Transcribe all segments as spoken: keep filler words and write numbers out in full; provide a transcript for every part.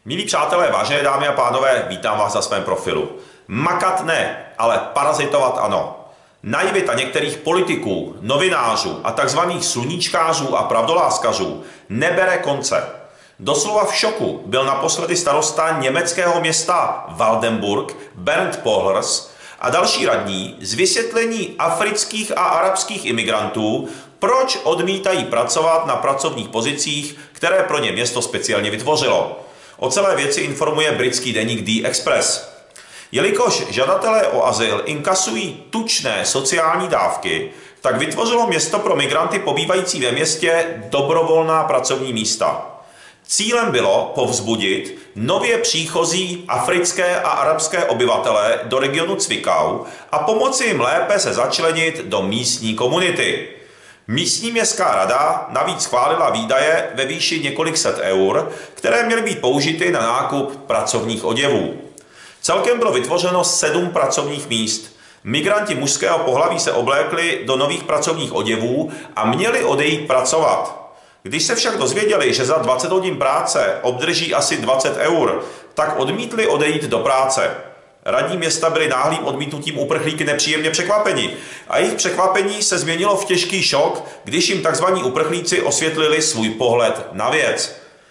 Milí přátelé, vážené dámy a pánové, vítám vás na svém profilu. Makat ne, ale parazitovat ano. Naivita některých politiků, novinářů a takzvaných sluníčkářů a pravdoláskařů nebere konce. Doslova v šoku byl naposledy starosta německého města Waldenburg Bernd Pohlers a další radní z vysvětlení afrických a arabských imigrantů, proč odmítají pracovat na pracovních pozicích, které pro ně město speciálně vytvořilo. O celé věci informuje britský deník The Express. Jelikož žadatelé o azyl inkasují tučné sociální dávky, tak vytvořilo město pro migranty pobývající ve městě dobrovolná pracovní místa. Cílem bylo povzbudit nově příchozí africké a arabské obyvatele do regionu Cvikau a pomoci jim lépe se začlenit do místní komunity. Místní městská rada navíc schválila výdaje ve výši několik set eur, které měly být použity na nákup pracovních oděvů. Celkem bylo vytvořeno sedm pracovních míst. Migranti mužského pohlaví se oblékli do nových pracovních oděvů a měli odejít pracovat. Když se však dozvěděli, že za dvacet hodin práce obdrží asi dvacet eur, tak odmítli odejít do práce. Radní města byli náhlým odmítnutím uprchlíky nepříjemně překvapeni a jejich překvapení se změnilo v těžký šok, když jim tzv. Uprchlíci osvětlili svůj pohled na věc.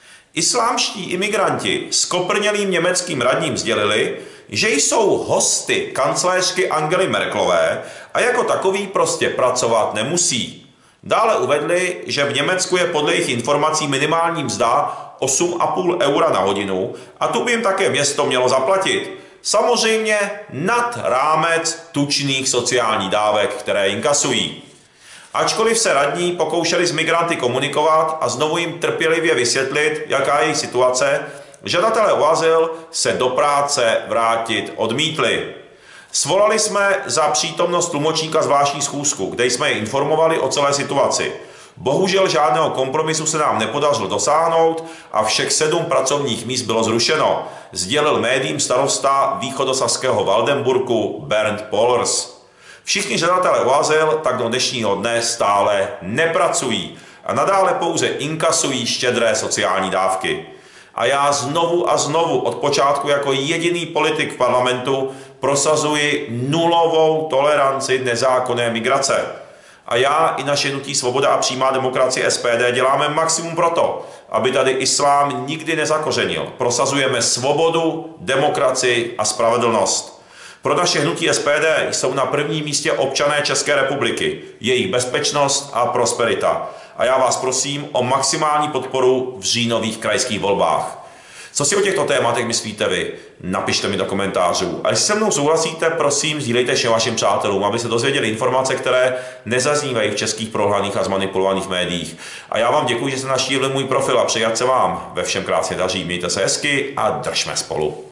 Islámští imigranti s koprnělým německým radním sdělili, že jsou hosty kancléřky Angely Merkelové a jako takový prostě pracovat nemusí. Dále uvedli, že v Německu je podle jejich informací minimální mzda osm a půl eura na hodinu a tu by jim také město mělo zaplatit. Samozřejmě nad rámec tučných sociálních dávek, které inkasují. Ačkoliv se radní pokoušeli s migranty komunikovat a znovu jim trpělivě vysvětlit, jaká je jejich situace, žadatelé o azyl se do práce vrátit odmítli. Svolali jsme za přítomnost tlumočníka zvláštní schůzku, kde jsme je informovali o celé situaci. Bohužel žádného kompromisu se nám nepodařilo dosáhnout a všech sedm pracovních míst bylo zrušeno, sdělil médiím starosta východosaského Waldenburgu Bernd Pohlers. Všichni žadatelé o azyl tak do dnešního dne stále nepracují a nadále pouze inkasují štědré sociální dávky. A já znovu a znovu od počátku jako jediný politik v parlamentu prosazuji nulovou toleranci nezákonné migrace. A já i naše hnutí Svoboda a přímá demokracie S P D děláme maximum pro to, aby tady islám nikdy nezakořenil. Prosazujeme svobodu, demokracii a spravedlnost. Pro naše hnutí S P D jsou na prvním místě občané České republiky, jejich bezpečnost a prosperita. A já vás prosím o maximální podporu v říjnových krajských volbách. Co si o těchto tématech myslíte vy? Napište mi do komentářů. A jestli se mnou souhlasíte, prosím, sdílejte vše vašim přátelům, aby se dozvěděli informace, které nezaznívají v českých prohraných a zmanipulovaných médiích. A já vám děkuji, že jste navštívili můj profil a přeji, ať se vám ve všem krásně daří. Mějte se hezky a držme spolu.